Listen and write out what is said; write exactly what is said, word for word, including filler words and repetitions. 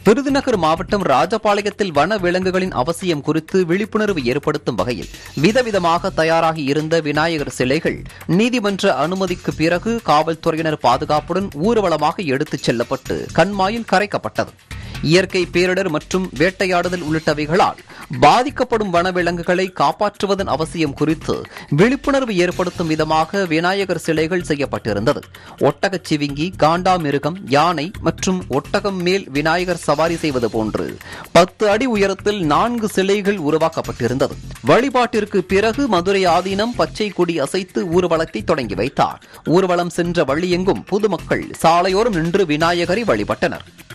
விருதுநகர் மாவட்டம் ராஜபாளையத்தில் வன விலங்குகளின் அவசியம் குறித்து விழிப்புணர்வு ஏற்படுத்தும் வகையில் விதவிதமாக தயாராகி இருந்த விநாயகர் சிலைகள் நீதிமன்ற அனுமதிக்கு பிறகு காவல்துறையினர் பாதுகாப்புடன் ஊர்வலமாக எடுத்துச் செல்லப்பட்டு கண்மாயில் கரைக்கப்பட்டது. இயற்கை பேரிடர் மற்றும் வேட்டையாடுதல் உள்ளிட்டவைகளால் பாதிக்கப்படும் வனவிலங்குகளை காப்பாற்றுவதன் அவசியம் குறித்து விழிப்புணர்வு ஏற்படுத்தும் விதமாக விநாயகர் சிலைகள் செய்யப்பட்டிருந்தது. ஒட்டகச் சிவிங்கி, காண்டாமிருகம், யானை மற்றும் ஒட்டகம் மேல் விநாயகர் சவாரி செய்வது போன்று பத்து அடி உயரத்தில் நான்கு சிலைகள் உருவாக்கப்பட்டிருந்தது. வழிபாட்டிற்கு பிறகு மதுரை ஆதீனம் பச்சை கொடி அசைத்து ஊர்வலத்தை தொடங்கி வைத்தார். ஊர்வலம் சென்ற வழியெங்கும் பொதுமக்கள் சாலையோரம் நின்று விநாயகரை வழிபட்டனர்.